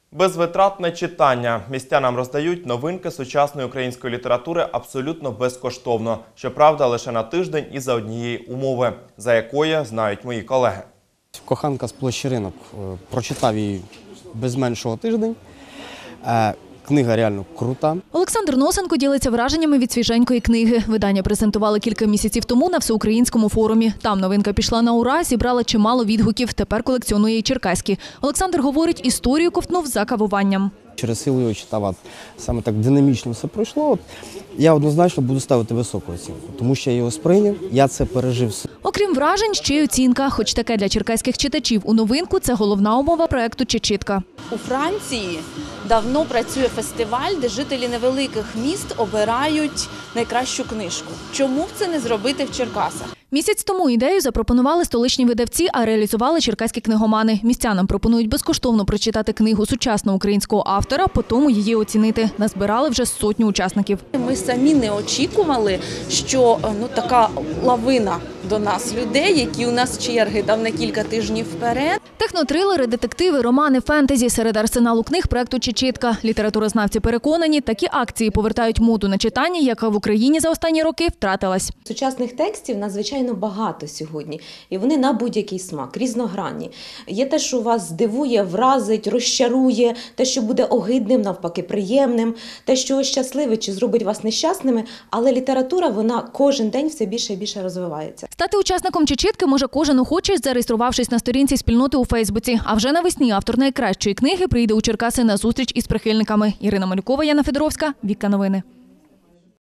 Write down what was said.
Безвитратне читання. Містянам роздають новинки сучасної української літератури абсолютно безкоштовно. Щоправда, лише на тиждень і за однієї умови, за якої знають мої колеги. Коханка з площі Ринок. Прочитав її без меншого тиждень. Книга реально крута. Олександр Носенко ділиться враженнями від свіженької книги. Видання презентували кілька місяців тому на всеукраїнському форумі. Там новинка пішла на ура, зібрала чимало відгуків. Тепер колекціонує і черкаські. Олександр говорить, історію ковтнув за кавуванням. Через силу його читав, саме так динамічно все пройшло. Я однозначно буду ставити високу оцінку, тому що я його сприйняв, я це пережив. Окрім вражень, ще й оцінка. Хоч таке для черкаських читачів у новинку – це головна умова проєкту «Чечітка». У Франції давно працює фестиваль, де жителі невеликих міст обирають найкращу книжку. Чому б це не зробити в Черкасах? Місяць тому ідею запропонували столичні видавці, а реалізували черкаські книгомани. Містянам пропонують безкоштовно прочитати книгу сучасного українського автора, потім її оцінити. Назбирали вже 100 учасників. Ми самі не очікували, що така лавина до нас людей, які у нас черги там на кілька тижнів вперед. Технотрилери, детективи, романи, фентезі – серед арсеналу книг проєкту «Чечітка». Літературознавці переконані, такі акції повертають моду на читання, яка в Україні за останні роки втратилась. Сучасних текстів надзвичайно багато сьогодні, і вони на будь-який смак, різногранні. Є те, що вас здивує, вразить, розчарує, те, що буде огидним, навпаки, приємним, те, що щасливе чи зробить вас нещасними, але література, вона кожен день все більше і більше розвивається. Стати учасником «Чечітки» може кожен охочий, зареєструвавшись на сторінці спільноти у Фейсбуці. А вже навесні автор найкращої книги прийде у Черкаси на зустріч із прихильниками. Ірина Малюкова, Яна Федоровська, Віка Новини.